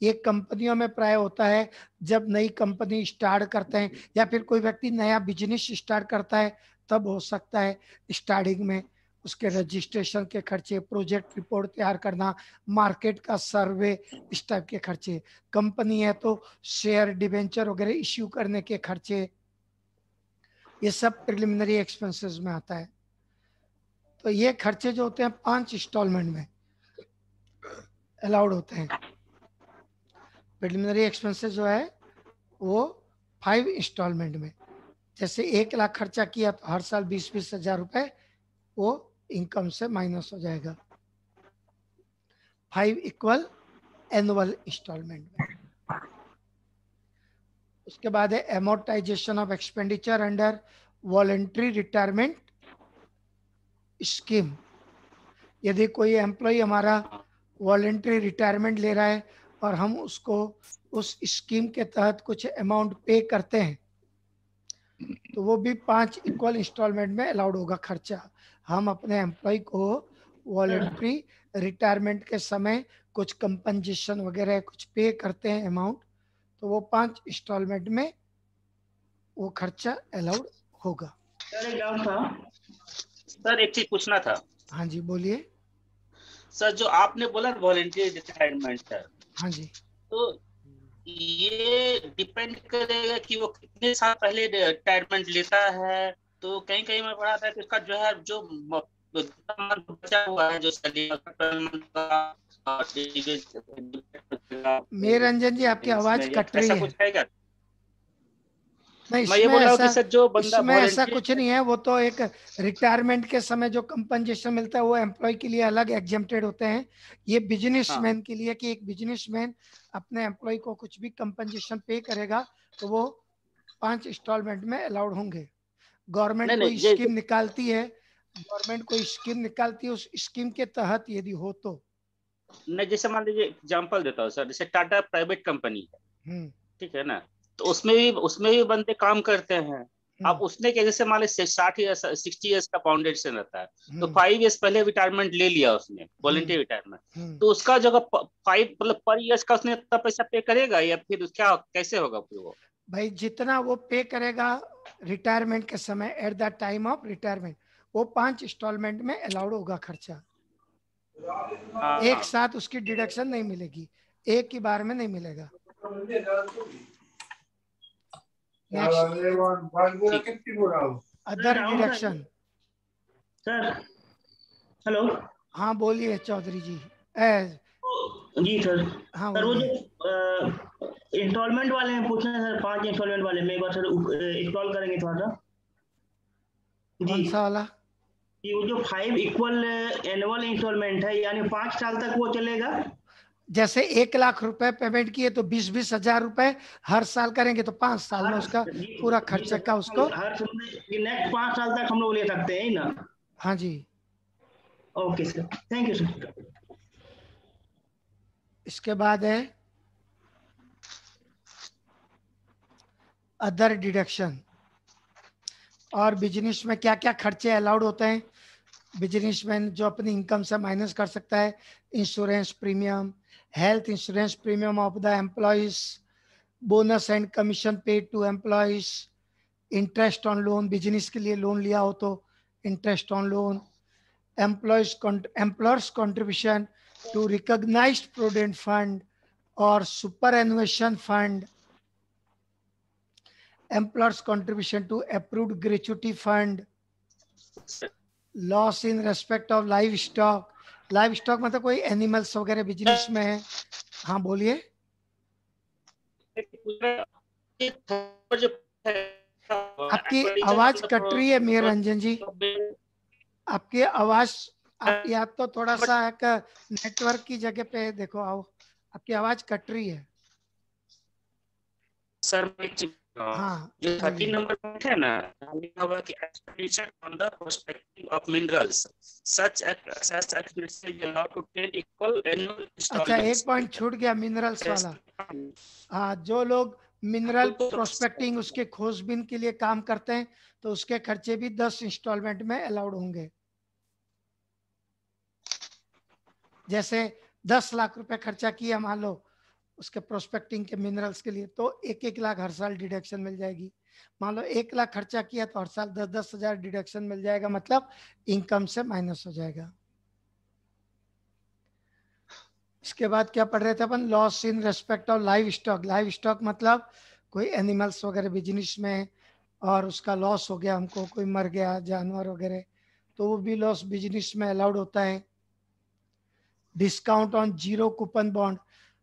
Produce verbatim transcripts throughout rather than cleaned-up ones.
ये कंपनियों में प्राय होता है, जब नई कंपनी स्टार्ट करते हैं या फिर कोई व्यक्ति नया बिजनेस स्टार्ट करता है तब हो सकता है। स्टार्टिंग में उसके रजिस्ट्रेशन के खर्चे, प्रोजेक्ट रिपोर्ट तैयार करना, मार्केट का सर्वे, इस टाइप के खर्चे। कंपनी है तो शेयर डिवेंचर वगैरह इश्यू करने के खर्चे, ये सब प्रिलिमिनरी एक्सपेंसेस में आता है। तो ये खर्चे जो होते हैं पांच इंस्टॉलमेंट में अलाउड होते हैं। प्रिलिमिनरी एक्सपेंसेस जो है वो फाइव इंस्टॉलमेंट में, जैसे एक लाख खर्चा किया तो हर साल बीस बीस हजार रुपए वो इनकम से माइनस हो जाएगा। फाइव इक्वल एनुअल इंस्टॉलमेंट में। उसके बाद है amortisation of expenditure under voluntary retirement scheme. यदि कोई एम्प्लॉय हमारा वॉलंटरी रिटायरमेंट ले रहा है और हम उसको उस स्कीम के तहत कुछ अमाउंट पे करते हैं तो वो भी पांच इक्वल इंस्टॉलमेंट में अलाउड होगा खर्चा। हम अपने एम्प्लॉय को वॉलंटरी रिटायरमेंट के समय कुछ कंपनसेशन वगैरह कुछ पे करते हैं अमाउंट, तो वो पांच इंस्टॉलमेंट में वो खर्चा अलाउड होगा। सर एक डाउट था सर, एक चीज पूछना था। हाँ जी बोलिए। सर जो आपने बोला वॉलंटरी रिटायरमेंट सर, हाँ जी, तो ये डिपेंड करेगा कि वो कितने साल पहले रिटायरमेंट लेता है। तो कहीं कहीं मैं पढ़ा था कि उसका जो है जो बचा हुआ है जो मेर रंजन जी आपकी आवाज कट रही ऐसा है। कुछ है क्या? नहीं मैं ये इसमें बोल रहा हूँ ऐसा कि सर जो बंदा इसमें ऐसा वॉलंटरी, कुछ नहीं है। वो तो एक रिटायरमेंट के समय जो कंपनसेशन मिलता है वो एम्प्लॉय के लिए अलग एग्जेम्प्टेड होते हैं। ये हाँ बिजनेसमैन के लिए कि एक बिजनेसमैन अपने एम्प्लॉय को कुछ भी कंपनसेशन पे करेगा तो वो पांच इंस्टॉलमेंट में अलाउड होंगे। गवर्नमेंट नहीं नहीं कोई ये स्कीम निकालती है, गवर्नमेंट कोई स्कीम निकालती है, उस स्कीम के तहत यदि हो तो। नहीं, जैसे मान लीजिए एग्जांपल देता हूँ सर, जैसे टाटा प्राइवेट कंपनी है, हम्म ठीक है ना, तो उसमें भी उसमें भी बंदे काम करते हैं। अब हम्म उसने क्या, जैसे मान लीजिए साठ ईयर्स सिक्सटी ईयर्स का फाउंडेशन रहता है, तो हम्म फाइव ईयर्स पहले रिटायरमेंट ले लिया उसने, हम्म वॉलंटरी रिटायरमेंट, हम्म तो उसका जगह फाइव मतलब पर ईयर्स का उसने इतना पैसा पे करेगा या फिर क्या कैसे होगा फिर वो? भाई जितना वो पे करेगा रिटायरमेंट के समय, at the time of retirement, वो पांच इंस्टॉलमेंट में अलाउड होगा खर्चा। एक हाँ साथ उसकी डिडक्शन नहीं मिलेगी, एक ही बार में नहीं मिलेगा। नेक्स्ट सर अदर डाउट था डिडक्शन। सर। हेलो। हाँ बोलिए चौधरी जी। ए, जी सर। हाँ सर वो बोलिए। जो इंस्टॉलमेंट वाले हैं पूछना है सर, पांच इंस्टॉलमेंट वाले में एक बार सर इंस्टॉल करेंगे थोड़ा सा। जी, कौन सा वाला? कि वो जो फाइव इक्वल एनुअल इंस्टॉलमेंट है यानी पांच साल तक वो चलेगा। जैसे एक लाख रुपए पेमेंट किए तो बीस बीस हजार रुपए हर साल करेंगे तो पांच साल में हर उसका जी पूरा जी खर्चे सर, का उसको। हर नेक्स्ट पांच साल तक हम लोग ले सकते हैं ना? हाँ जी। Okay sir, thank you sir. इसके बाद है अदर डिडक्शन। और बिजनेस में क्या क्या खर्चे अलाउड होते हैं बिजनेसमैन जो अपनी इनकम से माइनस कर सकता है? Insurance premium, health insurance premium of the employees, bonus and commission paid to employees, interest on loan, business के लिए लोन लिया हो तो interest on loan, employees employers contribution to recognised provident fund और superannuation fund, employers contribution to approved gratuity fund, loss in respect of livestock. Livestock मतलब कोई animals वगैरह business में है। हाँ बोलिए। आपकी आवाज कट रही है मेयर रंजन जी। आपकी आवाज, आप या तो थोड़ा सा एक नेटवर्क की जगह पे देखो आओ, आपकी आवाज कट रही है। सर हाँ जो थर्टीन बोलिए। नंबर पॉइंट है ना, लिखा हुआ कि expenditure on the prospective of minerals such as expenditure you allowed to take equal annual अच्छा एक इंस्टॉलमेंट्स। पॉइंट छूट गया, मिनरल्स वाला। हाँ जो लोग मिनरल प्रोस्पेक्टिंग उसके खोजबीन के लिए काम करते हैं तो उसके खर्चे भी दस इंस्टॉलमेंट में अलाउड होंगे। जैसे दस लाख रुपए खर्चा किया मान लो उसके प्रोस्पेक्टिंग के मिनरल्स के लिए, तो एक एक लाख हर साल डिडक्शन मिल जाएगी। मान लो एक लाख खर्चा किया तो हर साल दस दस हजार डिडक्शन मिल जाएगा, मतलब इनकम से माइनस हो जाएगा। इसके बाद क्या पढ़ रहे थे अपन, loss in respect of livestock. Livestock मतलब कोई एनिमल्स वगैरह बिजनेस में और उसका लॉस हो गया, हमको कोई मर गया जानवर वगैरह, तो वो भी लॉस बिजनेस में अलाउड होता है। Discount on zero coupon bond,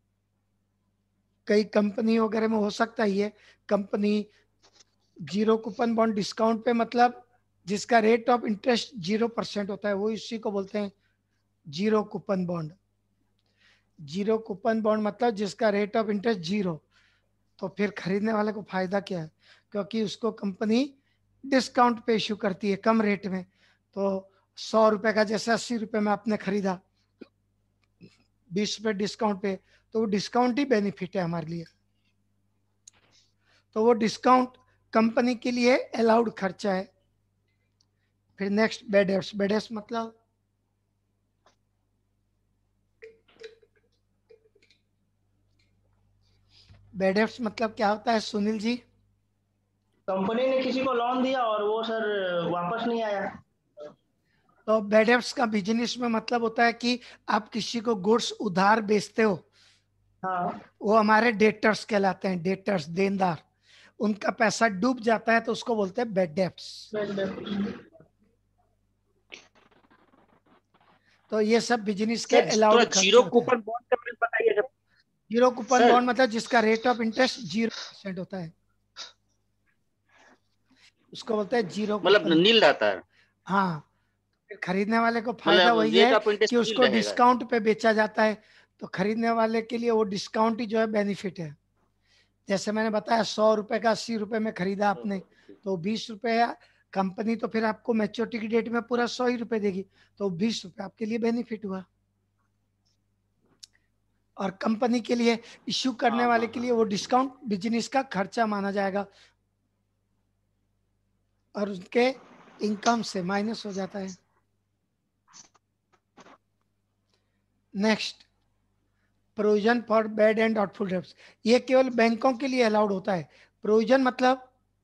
कई कंपनी वगैरह में हो सकता ही है, company zero coupon bond discount पे, मतलब जिसका rate of interest zero percent होता है, वो इसी को बोलते हैं zero coupon bond. Zero coupon bond मतलब जिसका रेट ऑफ इंटरेस्ट जीरो, तो फिर खरीदने वाले को फायदा क्या है, क्योंकि उसको कंपनी डिस्काउंट पे इशू करती है कम रेट में। तो सौ रुपए का जैसे अस्सी रुपए में आपने खरीदा, बीस रुपए डिस्काउंट पे, तो वो डिस्काउंट ही बेनिफिट है हमारे लिए। तो वो डिस्काउंट कंपनी के लिए अलाउड खर्चा है। फिर next bad debts. Bad debts मतलब बैड डेट्स मतलब क्या होता है सुनील जी? कंपनी ने किसी को लोन दिया और वो सर वापस नहीं आया। तो बैड डेट्स का बिजनेस में मतलब होता है कि आप किसी को गुड्स उधार बेचते हो, हाँ। वो हमारे डेटर्स कहलाते हैं, डेटर्स देनदार। उनका पैसा डूब जाता है तो उसको बोलते हैं बैड डेट्स। तो ये सब बिजनेस के अलाउड खर्चे जीरो होते हैं। कूपन बॉन्ड का मैंने बताइए। Zero coupon sir. बॉन्ड मतलब जिसका rate of interest zero percent होता है, उसको बोलते हैं जीरो मतलब कूपन। नील रहता है। हाँ, फिर खरीदने वाले को फायदा मतलब वही रेट है ऑफ इंटरेस्ट कि नील उसको रहेगा। डिस्काउंट पे बेचा जाता है, तो खरीदने वाले के लिए वो डिस्काउंट ही जो है बेनिफिट है। जैसे मैंने बताया सौ रुपए का अस्सी रुपए में खरीदा आपने, तो बीस रुपए कंपनी तो फिर आपको मैच्योरिटी की डेट में पूरा सौ ही रुपए देगी, तो बीस रुपए आपके लिए बेनिफिट हुआ। और कंपनी के लिए इश्यू करने हाँ, वाले हाँ, के लिए वो डिस्काउंट बिजनेस का खर्चा माना जाएगा और उनके इनकम से माइनस हो जाता है। Next, provision for bad and doubtful debts. ये केवल बैंकों के लिए अलाउड होता है। प्रोविजन मतलब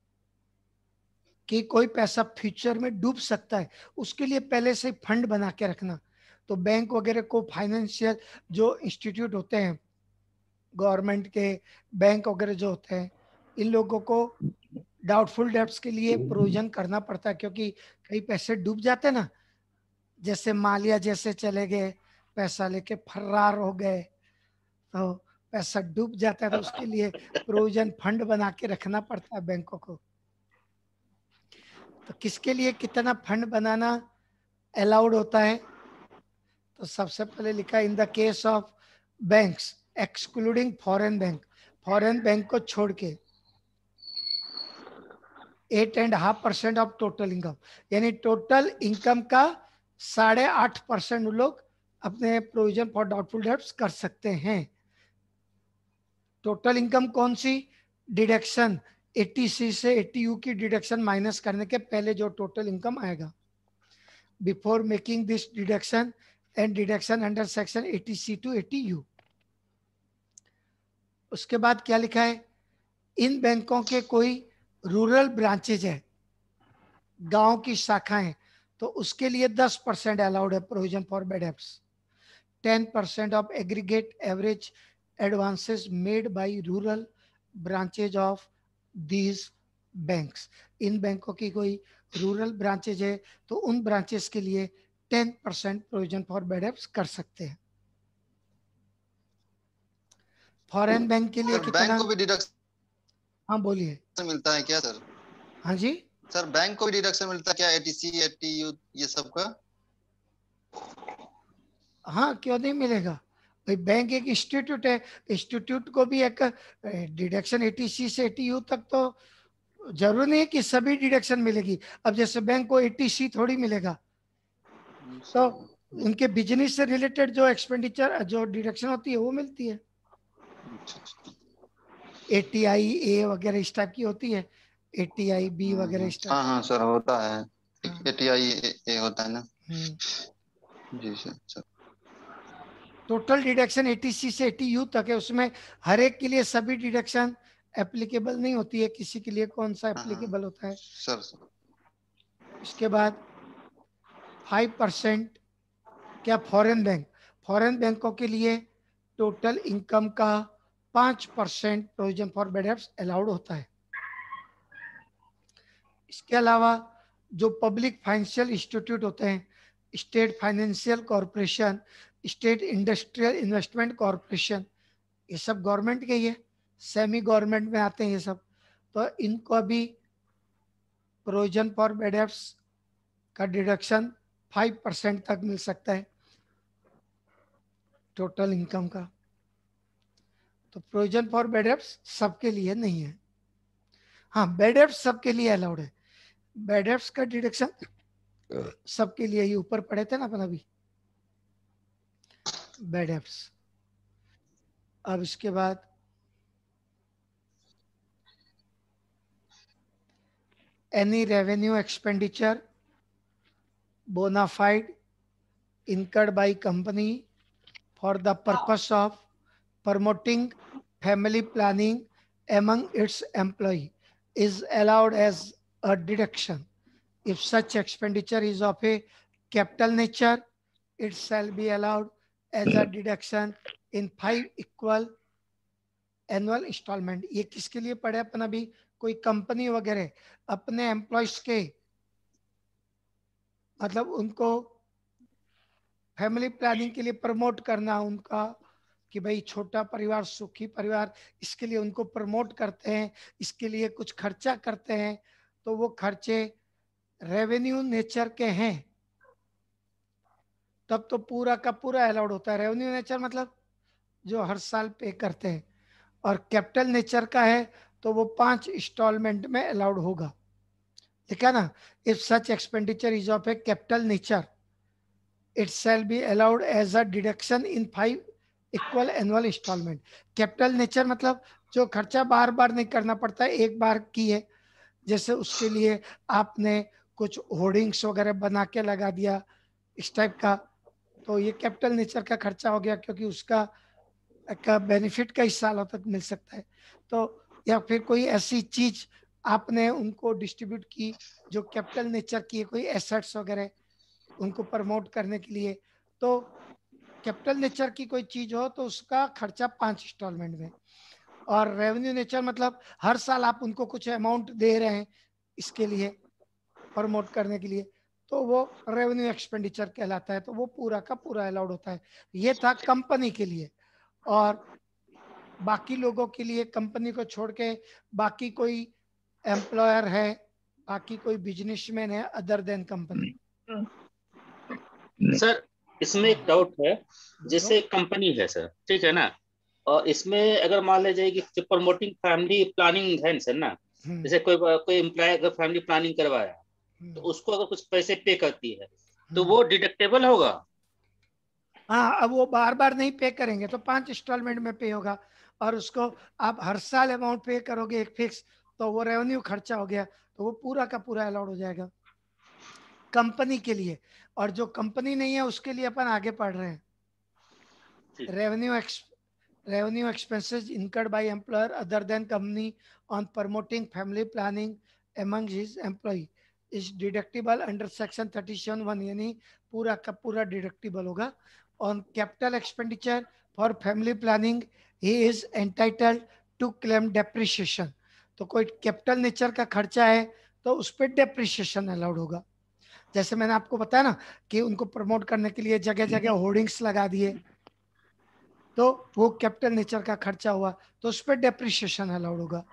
कि कोई पैसा फ्यूचर में डूब सकता है, उसके लिए पहले से फंड बना के रखना। तो बैंक वगैरह को, फाइनेंशियल जो इंस्टीट्यूट होते हैं गवर्नमेंट के, बैंक वगैरह जो होते हैं, इन लोगों को डाउटफुल डेब्ट्स के लिए प्रोविजन करना पड़ता है, क्योंकि कई पैसे डूब जाते हैं ना, जैसे मालिया जैसे चले गए, पैसा लेके फरार हो गए, तो पैसा डूब जाता है, तो उसके लिए प्रोविजन फंड बना के रखना पड़ता है बैंकों को। तो किसके लिए कितना फंड बनाना अलाउड होता है, तो सबसे पहले लिखा in the case of banks excluding foreign bank, foreign bank को छोड़ के eight and half percent of total income, यानी टोटल इनकम का साढ़े आठ परसेंट लोग अपने प्रोविजन फॉर डाउटफुल डेब्ट्स कर सकते हैं। टोटल इनकम कौन सी, डिडक्शन एटी सी से एटी यू की डिडक्शन माइनस करने के पहले जो टोटल इनकम आएगा, before making this deduction and deduction under section eighty C to eighty U. उसके बाद क्या लिखा है, इन बैंकों के कोई रूरल ब्रांचेज है, गांव की शाखाएं, तो उसके लिए दस परसेंट अलाउड है provision for bad debts. Ten percent of aggregate average advances made by rural branches of these banks. इन बैंकों की कोई रूरल ब्रांचेज है तो उन ब्रांचेस के लिए ten percent provision for bad debts कर सकते हैं। फॉरेन बैंक के लिए सर कितना? बैंक को भी डिडक्शन हाँ बोलिए। मिलता है क्या सर? हाँ जी सर बैंक को भी डिडक्शन मिलता है क्या, एटीसी एटीयू ये सब का? हाँ, क्यों नहीं मिलेगा भाई, बैंक एक इंस्टीट्यूट है, इंस्टीट्यूट को भी एक डिडक्शन एटीसी से एटीयू तक, तो जरूरी नहीं है कि सभी डिडक्शन मिलेगी। अब जैसे बैंक को एटीसी थोड़ी मिलेगा, तो उनके बिजनेस से रिलेटेड जो एक्सपेंडिचर जो डिडक्शन होती है वो मिलती है। एटीआई ए वगैरह इस टाइप की होती है, एटीआई बी वगैरह इस टाइप। हाँ हाँ सर होता है, हाँ। एटीआई ए होता है ना। हम्म। जी sir sir total deduction eighty C से एटी यू तक है, उसमें हर एक के लिए सभी डिडक्शन एप्लीकेबल नहीं होती है, किसी के लिए कौन सा एप्लीकेबल होता है सर सर इसके बाद फाइव परसेंट क्या फॉरेन बैंक, फॉरेन बैंकों के लिए टोटल इनकम का पांच percent provision for bad debts allowed होता है। इसके अलावा जो पब्लिक फाइनेंशियल इंस्टीट्यूट होते हैं, state financial corporation, state industrial investment corporation, ये सब गवर्नमेंट के ही है, सेमी गवर्नमेंट में आते हैं ये सब, तो इनको भी प्रोविजन फॉर बैड डेब्ट्स का डिडक्शन फाइव परसेंट तक मिल सकता है टोटल इनकम का। तो प्रोविजन फॉर बैड डेब्ट्स सबके लिए नहीं है। हाँ, बैड डेब्ट्स सबके लिए अलाउड है, बैड डेब्ट्स का डिडक्शन सबके लिए ही, ऊपर पढ़े थे ना अपन अभी बैड डेब्ट्स। अब इसके बाद any revenue expenditure bona fide incurred by company for the purpose of promoting family planning among its employee is allowed as a deduction. If such expenditure is of a capital nature, it shall be allowed as a deduction in five equal annual installment. ये किसके लिए पढ़े अपन अभी? कोई company वगैरह अपने employees के, मतलब उनको फैमिली प्लानिंग के लिए प्रमोट करना उनका, कि भाई छोटा परिवार सुखी परिवार, इसके लिए उनको प्रमोट करते हैं, इसके लिए कुछ खर्चा करते हैं, तो वो खर्चे रेवेन्यू नेचर के हैं तब तो पूरा का पूरा अलाउड होता है। रेवेन्यू नेचर मतलब जो हर साल पे करते हैं, और कैपिटल नेचर का है तो वो पांच इंस्टॉलमेंट में अलाउड होगा, ठीक है ना। If such expenditure is of a capital nature it shall be allowed as a deduction in five equal annual installment. Capital nature मतलब जो खर्चा बार बार नहीं करना पड़ता है, एक बार की है, जैसे उसके लिए आपने कुछ होर्डिंग्स वगैरह बना के लगा दिया इस टाइप का, तो ये कैपिटल नेचर का खर्चा हो गया, क्योंकि उसका का बेनिफिट कई सालों तक मिल सकता है। तो या फिर कोई ऐसी चीज आपने उनको डिस्ट्रीब्यूट की जो कैपिटल नेचर की है, कोई एसेट्स वगैरह उनको प्रमोट करने के लिए, तो कैपिटल नेचर की कोई चीज हो तो उसका खर्चा पांच इंस्टॉलमेंट में। और रेवेन्यू नेचर मतलब हर साल आप उनको कुछ अमाउंट दे रहे हैं इसके लिए प्रमोट करने के लिए, तो वो रेवेन्यू एक्सपेंडिचर कहलाता है, तो वो पूरा का पूरा अलाउड होता है। ये था कंपनी के लिए। और बाकी लोगों के लिए, कंपनी को छोड़ के बाकी कोई एम्प्लॉयर है, बाकी कोई बिजनेसमैन है अदर देन कंपनी। सर इसमें एक डाउट है, जैसे कंपनी है सर, ठीक है ना, और इसमें अगर मान लीजिए कि जो प्रमोटिंग फैमिली प्लानिंग है सर ना, जैसे कोई कोई एम्प्लॉय अगर फैमिली प्लानिंग करवाया तो उसको अगर कुछ पैसे पे करती है तो वो डिडक्टेबल होगा? हाँ, अब वो बार बार नहीं पे करेंगे तो पांच इंस्टॉलमेंट में पे होगा, और उसको आप हर साल अमाउंट पे करोगे एक फिक्स, तो वो रेवेन्यू खर्चा हो गया, तो वो पूरा का पूरा अलाउड हो जाएगा कंपनी के लिए। और जो कंपनी नहीं है उसके लिए अपन आगे पढ़ रहे हैं, revenue ex revenue expenses incurred by employer other than company on promoting family planning among his employee is deductible under section thirty seven one, यानी पूरा का पूरा डिडक्टिबल होगा। On capital expenditure for family planning he is entitled to claim depreciation. तो कोई capital nature का खर्चा है तो उस पर डेप्रिसिएशन अलाउड होगा। जैसे मैंने आपको बताया ना कि उनको प्रमोट करने के लिए जगह जगह होर्डिंग्स लगा दिए, तो वो कैपिटल नेचर का खर्चा हुआ, तो उस पर डेप्रिसिएशन अलाउड होगा।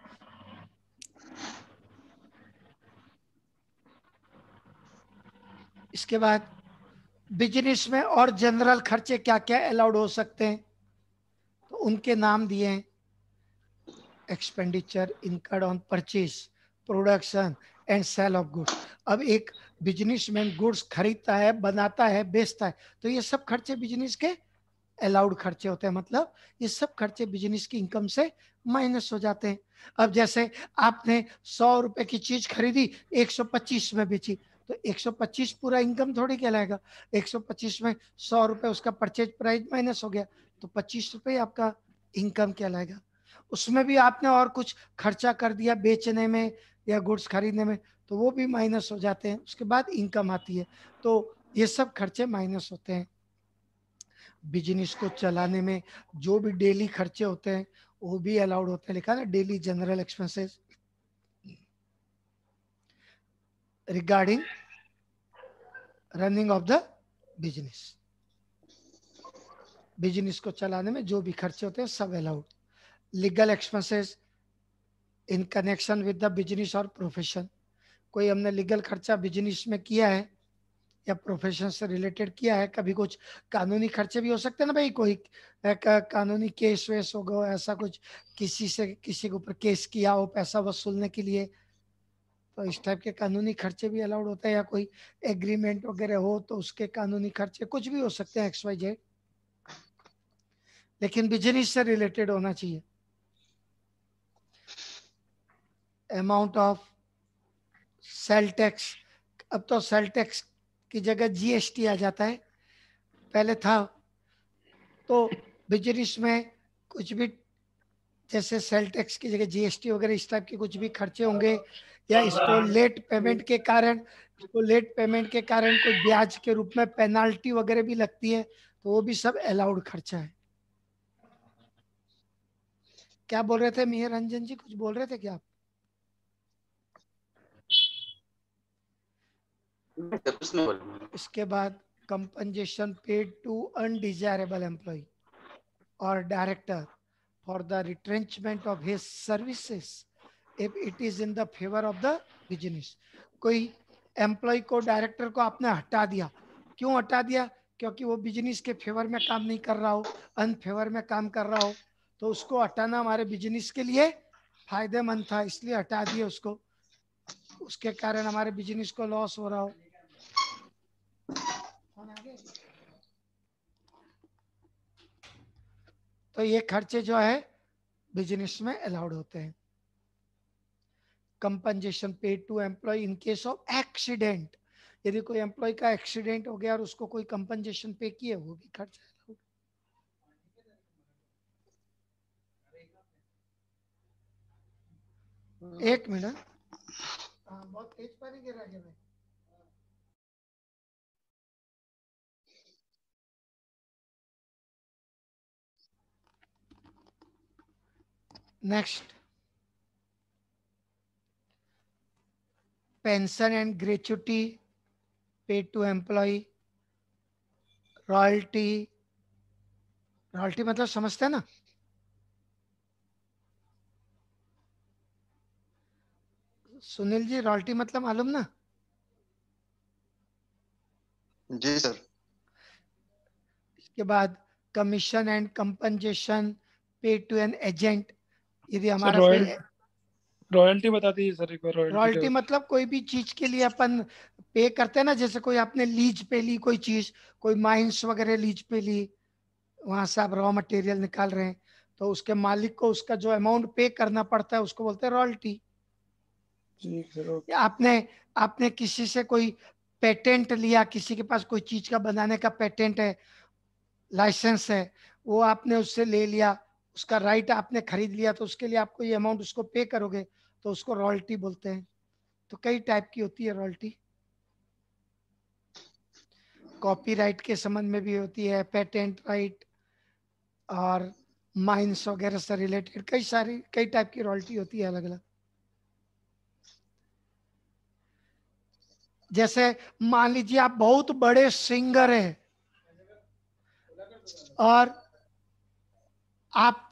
इसके बाद बिजनेस में और जनरल खर्चे क्या क्या अलाउड हो सकते हैं, तो उनके नाम दिए हैं। Expenditure incurred on purchase, production and sale of goods. अब एक बिजनेसमैन गुड्स खरीदता है, बनाता है, बेचता है, तो ये सब खर्चे बिजनेस के अलाउड खर्चे होते हैं, मतलब ये सब खर्चे बिजनेस की इनकम से माइनस हो जाते हैं। अब जैसे आपने सौ रुपए की चीज खरीदी, एक सौ पच्चीस में बेची, तो एक सौ पच्चीस पूरा इनकम थोड़ी कहलाएगा। एक सौ पच्चीस में सौ रुपए उसका परचेज प्राइस माइनस हो गया, तो पच्चीस रुपए आपका इनकम कहलाएगा। उसमें भी आपने और कुछ खर्चा कर दिया बेचने में या गुड्स खरीदने में, तो वो भी माइनस हो जाते हैं, उसके बाद इनकम आती है। तो ये सब खर्चे माइनस होते हैं। बिजनेस को चलाने में जो भी डेली खर्चे होते हैं वो भी अलाउड होते हैं, लिखा ना daily general expenses regarding running of the business. Business को चलाने में जो भी खर्चे होते हैं सब allowed. Legal expenses in connection with the business और प्रोफेशन, कोई हमने लीगल खर्चा बिजनेस में किया है या प्रोफेशन से रिलेटेड किया है, कभी कुछ कानूनी खर्चे भी हो सकते हैं ना भाई, कोई कानूनी केस वेस हो गया, ऐसा कुछ किसी से किसी के ऊपर केस किया हो पैसा वसूलने के लिए, तो इस टाइप के कानूनी खर्चे भी अलाउड होते हैं। या कोई एग्रीमेंट वगैरह हो तो उसके कानूनी खर्चे कुछ भी हो सकते हैं, एक्स वाई जेड, लेकिन बिजनेस से रिलेटेड होना चाहिए। अमाउंट ऑफ सेल टैक्स, अब तो सेल टैक्स की जगह जीएसटी आ जाता है, पहले था तो बिजनेस में कुछ भी जैसे सेल टैक्स की जगह जीएसटी वगैरह इस टाइप के कुछ भी खर्चे होंगे, या इसको लेट पेमेंट के कारण इसको लेट पेमेंट के कारण कोई ब्याज के रूप में पेनाल्टी वगैरह भी लगती है, तो वो भी सब अलाउड खर्चा है। क्या बोल रहे थे मिहिर रंजन जी, कुछ बोल रहे थे क्या आप? इसके बाद compensation paid to undesirable employee और director for the retrenchment of his services if it is in the favor of the business। कोई एम्प्लॉय को डायरेक्टर को आपने हटा दिया, क्यों हटा दिया? क्योंकि वो बिजनेस के फेवर में काम नहीं कर रहा हो, अनफेवर में काम कर रहा हो, तो उसको हटाना हमारे बिजनेस के लिए फायदेमंद था, इसलिए हटा दिया उसको, उसके कारण हमारे बिजनेस को लॉस हो रहा हो। तो ये खर्चे जो है बिजनेस में अलाउड होते हैं। Compensation paid to employee in case of accident, यदि कोई एम्प्लॉय का एक्सीडेंट हो गया और उसको कोई कंपनसेशन पे किए, वो भी खर्चा अलाउड। एक मिनट, बहुत तेज पानी गिर रहा है भाई। Next, pension and gratuity paid to employee, royalty, royalty मतलब समझते हैं ना? सुनील जी, रॉयल्टी मतलब मालूम ना? जी सर। इसके बाद commission and compensation paid to an agent, यदि हमारा कोई रॉयल्टी बता दीजिए सर एक बार। रॉयल्टी मतलब कोई भी चीज के लिए अपन पे करते हैं ना, जैसे कोई आपने लीज पे ली कोई चीज, कोई माइंस वगैरह लीज पे ली, वहां से आप रॉ मटेरियल निकाल रहे हैं, तो उसके मालिक को उसका जो अमाउंट पे करना पड़ता है उसको बोलते हैं रॉयल्टी। या आपने आपने किसी से कोई पेटेंट लिया, किसी के पास कोई चीज का बनाने का पेटेंट है, लाइसेंस है, वो आपने उससे ले लिया, उसका राइट आपने खरीद लिया, तो उसके लिए आपको ये अमाउंट उसको पे करोगे, तो उसको रॉयल्टी बोलते हैं। तो कई टाइप की होती है रॉयल्टी, कॉपीराइट के संबंध में भी होती है, पेटेंट राइट और माइंस वगैरह से रिलेटेड कई सारी कई टाइप की रॉयल्टी होती है अलग अलग। जैसे मान लीजिए आप बहुत बड़े सिंगर हैं और आप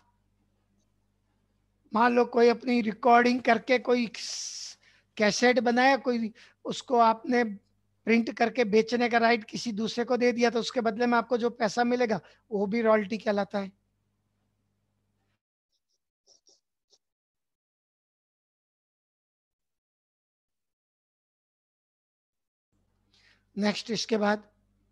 मान लो कोई अपनी रिकॉर्डिंग करके कोई कैसेट बनाया, कोई उसको आपने प्रिंट करके बेचने का राइट किसी दूसरे को दे दिया, तो उसके बदले में आपको जो पैसा मिलेगा वो भी रॉयल्टी कहलाता है। नेक्स्ट, इसके बाद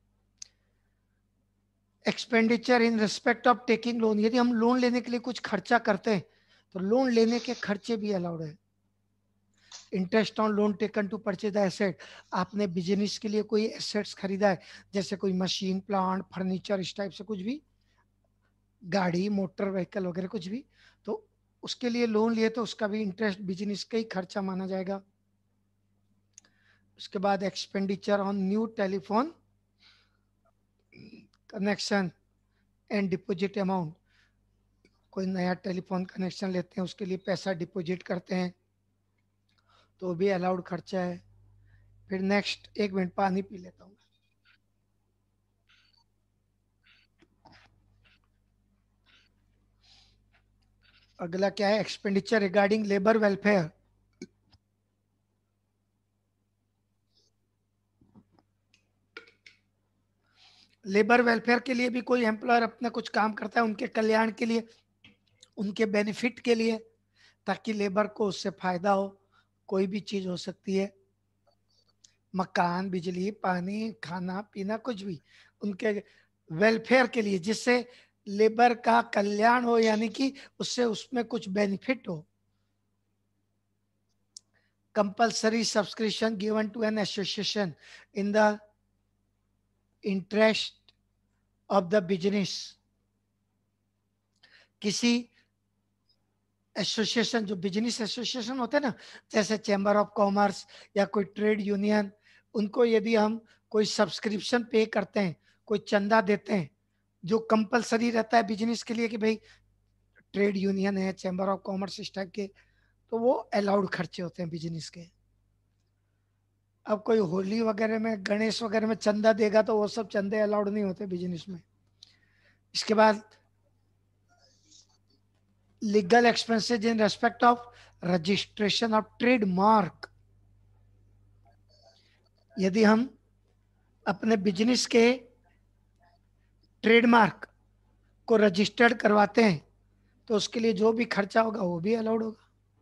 expenditure in respect of taking loan, यदि हम लोन लेने के लिए कुछ खर्चा करते हैं तो लोन लेने के खर्चे भी अलाउड है। Interest on loan taken to purchase the asset, आपने बिजनेस के लिए कोई एसेट्स खरीदा है, जैसे कोई मशीन, प्लांट, फर्नीचर, इस टाइप से कुछ भी, गाड़ी, मोटर व्हीकल वगैरह कुछ भी, तो उसके लिए लोन लिए तो उसका भी इंटरेस्ट बिजनेस का ही खर्चा माना जाएगा। उसके बाद expenditure on new telephone connection and deposit amount, कोई नया टेलीफोन कनेक्शन लेते हैं उसके लिए पैसा डिपॉजिट करते हैं तो भी अलाउड खर्चा है। फिर नेक्स्ट, एक मिनट पानी पी लेता हूँ। अगला क्या है, expenditure regarding labour welfare. Labour welfare के लिए भी कोई एम्प्लॉयर अपना कुछ काम करता है उनके कल्याण के लिए, उनके बेनिफिट के लिए, ताकि लेबर को उससे फायदा हो। कोई भी चीज हो सकती है, मकान, बिजली, पानी, खाना पीना, कुछ भी उनके वेलफेयर के लिए, जिससे लेबर का कल्याण हो, यानी कि उससे उसमें कुछ बेनिफिट हो। Compulsory subscription given to an association in the interest of the business, किसी एसोसिएशन, जो बिजनेस एसोसिएशन होते हैं ना, जैसे चैम्बर ऑफ कॉमर्स या कोई ट्रेड यूनियन, उनको यदि हम कोई सब्सक्रिप्शन पे करते हैं, कोई चंदा देते हैं, जो कंपलसरी रहता है बिजनेस के लिए कि भाई ट्रेड यूनियन है, चैम्बर ऑफ कॉमर्स, इस टाइप के, तो वो अलाउड खर्चे होते हैं बिजनेस के। अब कोई होली वगैरह में, गणेश वगैरह में चंदा देगा तो वो सब चंदे अलाउड नहीं होते बिजनेस में। इसके बाद legal expenses in respect of registration of trademark, यदि हम अपने बिजनेस के ट्रेडमार्क को रजिस्टर्ड करवाते हैं तो उसके लिए जो भी खर्चा होगा वो भी अलाउड होगा।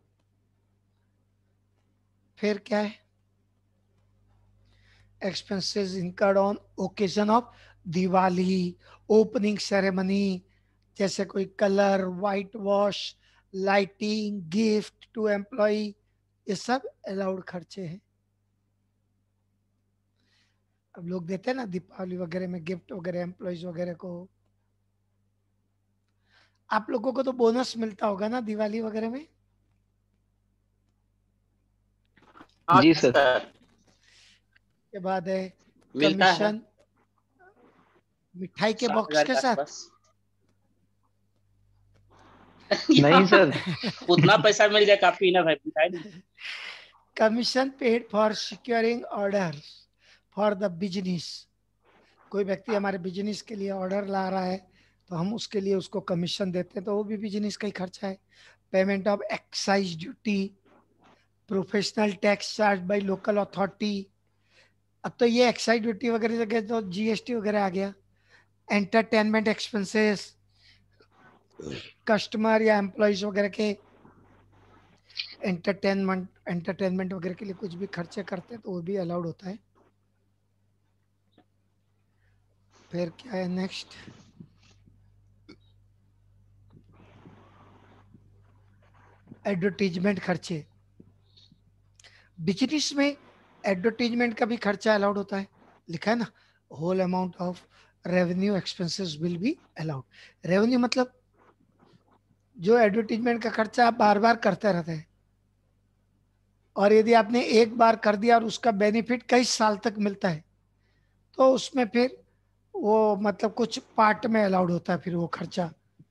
फिर क्या है, expenses incurred on occasion of Diwali, opening ceremony, जैसे कोई colour, whitewash, lighting, gift to employee, ये सब अलाउड खर्चे हैं। अब लोग देते हैं ना दीपावली वगैरह में गिफ्ट वगैरह एम्प्लॉयज वगैरह को। आप लोगों को तो बोनस मिलता होगा ना दिवाली वगैरह में? जी सर। के बाद है मिलता है कमीशन मिठाई के बॉक्स के साथ। नहीं सर, उतना पैसा मिल जाए काफी ना भाई, मिठाई। Commission paid for securing order for the business, कोई व्यक्ति हमारे बिजनेस के लिए ऑर्डर ला रहा है तो हम उसके लिए उसको कमीशन देते हैं, तो वो भी बिजनेस का ही खर्चा है। Payment of excise duty, professional tax charge by local authority, अब तो ये एक्साइज ड्यूटी वगैरह जगह तो जीएसटी वगैरह आ गया। एंटरटेनमेंट एक्सपेंसेस, कस्टमर या एम्प्लॉयज वगैरह के एंटरटेनमेंट एंटरटेनमेंट वगैरह के लिए कुछ भी खर्चे करते हैं तो वो भी अलाउड होता है। फिर क्या है नेक्स्ट, एडवर्टीजमेंट खर्चे। बिजनेस में एडवर्टीजमेंट का भी खर्चा अलाउड होता है, लिखा है ना, whole amount of revenue expenses will be allowed. Revenue मतलब जो एडवर्टीजमेंट का खर्चा आप बार बार करते रहते हैं, और यदि आपने एक बार कर दिया और उसका बेनिफिट कई साल तक मिलता है तो उसमें फिर वो मतलब कुछ पार्ट में अलाउड होता है फिर वो खर्चा,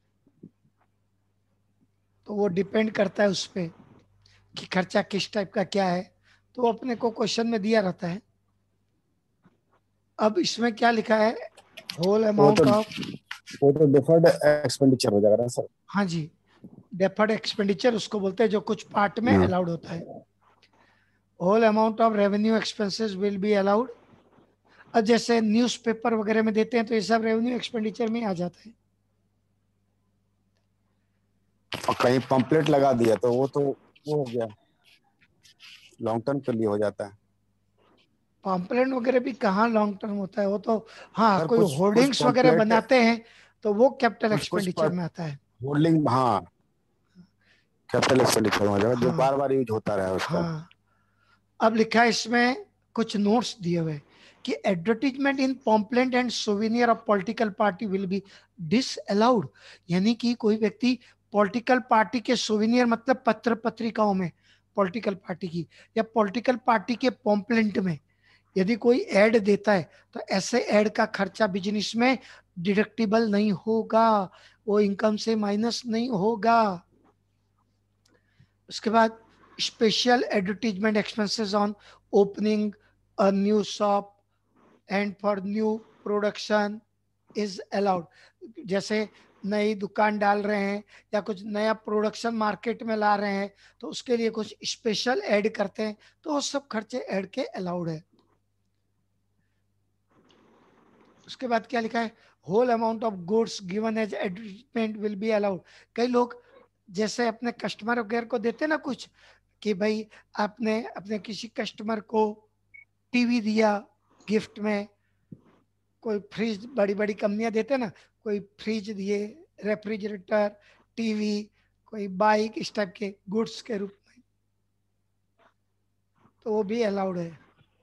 तो वो डिपेंड करता है उस पर कि खर्चा किस टाइप का क्या है, तो वो अपने को क्वेश्चन में दिया रहता है। अब इसमें क्या लिखा है, होल अमाउंट ऑफ, वो तो डिफर्ड एक्सपेंडिचर हो जाएगा ना सर? हाँ जी, डेफर्ड एक्सपेंडिचर उसको बोलते हैं जो कुछ पार्ट में अलाउड होता है। Whole amount of revenue expenses will be allowed. अब जैसे न्यूज़पेपर वगैरह में देते हैं तो ये सब रेवेन्यू एक्सपेंडिचर में आ जाता है। और कहीं पंपलेट लगा दिया तो वो तो वो हो गया, लॉन्ग टर्म के लिए हो जाता है। पंपलेट वगैरह भी कहाँ लॉन्ग टर्म होता है, वो तो हाँ कोई कुछ, होर्डिंग्स कुछ वगैरह बनाते हैं तो वो कैपिटल एक्सपेंडिचर में आता है। होल्डिंग, हाँ कैपिटल एक्सपेंडिचर हो जाएगा, जो हाँ, बार बार यूज होता रहा है उसका। हाँ, अब लिखा है इसमें कुछ नोट्स दिए हुए कि advertisement in pamphlet and souvenir of political party will be disallowed, यानी कि कोई व्यक्ति पॉलिटिकल पार्टी के सोविनियर मतलब पत्र पत्रिकाओं में पॉलिटिकल पार्टी की या पॉलिटिकल पार्टी के पॉम्पलेट में यदि कोई ऐड देता है तो ऐसे ऐड का खर्चा बिजनेस में डिडक्टिबल नहीं होगा, वो इनकम से माइनस नहीं होगा। उसके बाद special advertisement expenses on opening a new shop and for new production is allowed, जैसे नई दुकान डाल रहे हैं या कुछ नया प्रोडक्शन मार्केट में ला रहे हैं तो उसके लिए कुछ स्पेशल ऐड करते हैं तो वो सब खर्चे ऐड के अलाउड है। उसके बाद क्या लिखा है, whole amount of goods given as advertisement will be allowed. कई लोग जैसे अपने कस्टमर वगैरह को देते ना कुछ कि भाई आपने अपने किसी कस्टमर को टीवी दिया गिफ्ट में, कोई फ्रिज, बड़ी बड़ी कंपनियां देते ना, कोई फ्रिज दिए, रेफ्रिजरेटर, टीवी, कोई बाइक, इस टाइप के गुड्स के रूप में, तो वो भी अलाउड है।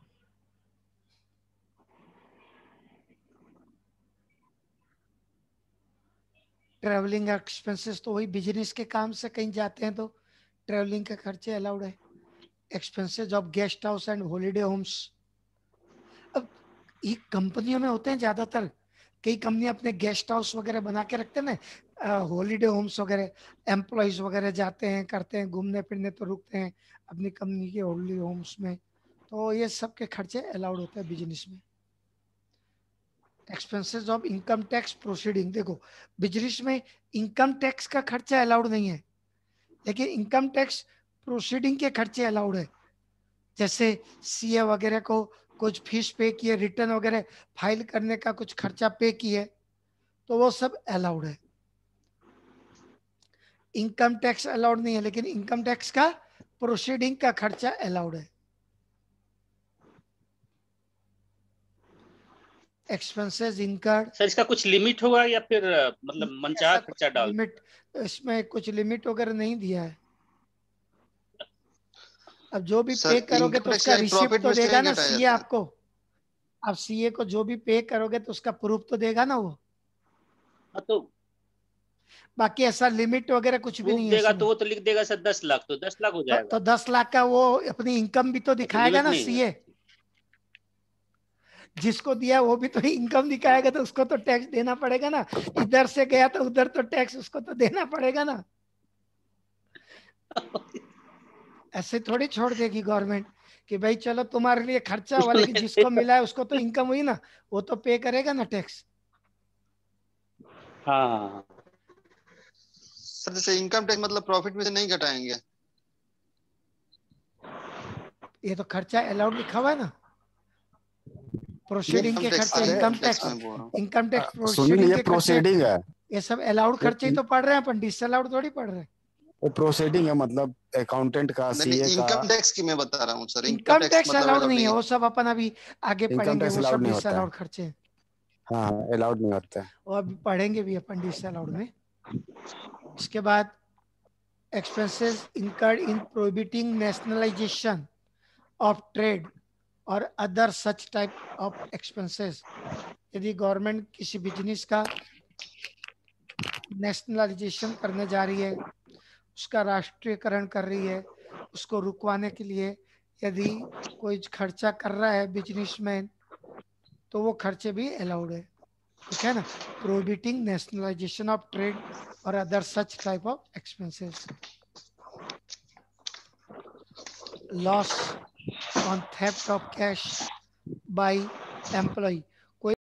ट्रैवलिंग एक्सपेंसेस तो वही बिजनेस के काम से कहीं जाते हैं तो ट्रैवलिंग के खर्चे अलाउड है। Expenses of guest house and holiday homes, अब ये कंपनियों में होते हैं ज्यादातर, कई कंपनियां अपने गेस्ट हाउस वगैरह बना के रखते हैं ना, हॉलीडे होम्स वगैरह, एम्प्लॉयज वगैरह जाते हैं करते हैं घूमने फिरने तो रुकते हैं अपनी कंपनी के हॉलीडे होम्स में, तो ये सब के खर्चे अलाउड होते हैं बिजनेस में। Expenses of income tax proceeding, देखो बिजनेस में इनकम टैक्स का खर्चा अलाउड नहीं है लेकिन इनकम टैक्स प्रोसीडिंग के खर्चे अलाउड है, जैसे सीए वगैरह को कुछ फीस पे किए, रिटर्न वगैरह फाइल करने का कुछ खर्चा पे किए तो वो सब अलाउड है। इनकम टैक्स अलाउड नहीं है लेकिन इनकम टैक्स का प्रोसीडिंग का खर्चा अलाउड है। एक्सपेंसेस इनकर्ड, सर इसका कुछ लिमिट होगा या फिर मतलब मनचाहा खर्चा डाल? लिमिट, इसमें कुछ लिमिट वगैरह नहीं दिया है। अब जो भी पे करोगे तो उसका रिसिप्ट तो देगा ना सीए आपको, आप सीए को जो भी पे करोगे तो उसका प्रूफ तो देगा ना वो, तो बाकी ऐसा लिमिट वगैरह कुछ भी नहीं है देगा तो वो तो लिख देगा सर दस लाख, तो दस लाख हो जाएगा। तो, तो दस लाख का वो अपनी इनकम भी तो दिखाएगा ना सीए, जिसको दिया वो भी तो इनकम दिखाएगा तो उसको तो टैक्स देना पड़ेगा ना, इधर से गया तो उधर तो टैक्स उसको तो देना पड़ेगा ना। ऐसे थोड़ी छोड़ देगी गवर्नमेंट कि भाई चलो तुम्हारे लिए खर्चा हुआ लेकिन जिसको मिला है उसको तो इनकम हुई ना, वो तो पे करेगा ना टैक्स। हाँ सर जैसे इनकम टैक्स मतलब प्रॉफिट में से नहीं घटाएंगे, ये तो खर्चा अलाउड लिखा हुआ है ना, प्रोसीडिंग के खर्चे, income tax, income tax proceeding के प्रोसीडिंग है, ये सब अलाउड खर्चे ही तो पढ़ रहे हैं अपन, डिसअलाउड थोड़ी पढ़ रहे हैं। वो प्रोसीडिंग है मतलब अकाउंटेंट का, सीए का। इनकम टैक्स की मैं बता रहा हूँ सर, इनकम टैक्स अलाउड नहीं है, वो सब अपन अभी आगे पढ़ेंगे, वो सब डिसअलाउड खर्चे। हाँ अलाउड नहीं होता है, वो अभी पढ़ेंगे भी अपन डिसअलाउड में। इसके बाद expenses incurred in prohibiting nationalisation of trade और other such type of expenses, यदि गवर्नमेंट किसी बिजनेस का नेशनलाइजेशन करने जा रही है, उसका राष्ट्रीयकरण कर रही है, उसको रुकवाने के लिए यदि कोई खर्चा कर रहा है बिजनेसमैन तो वो खर्चे भी अलाउड है, ठीक है ना, प्रोहिबिटिंग नेशनलाइजेशन ऑफ ट्रेड और other such type of expenses. Loss on theft of cash by employ,